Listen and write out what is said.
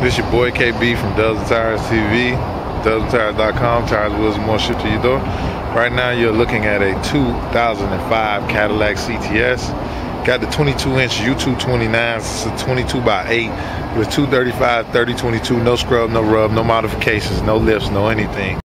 This your boy KB from Dubs and Tires TV, dubsandtires.com. Tires, wheels, and more shipped to your door. Right now you're looking at a 2005 Cadillac CTS. Got the 22-inch U2-29. It's a 22 by 8 with 235, 30, 22. No scrub, no rub, no modifications, no lifts, no anything.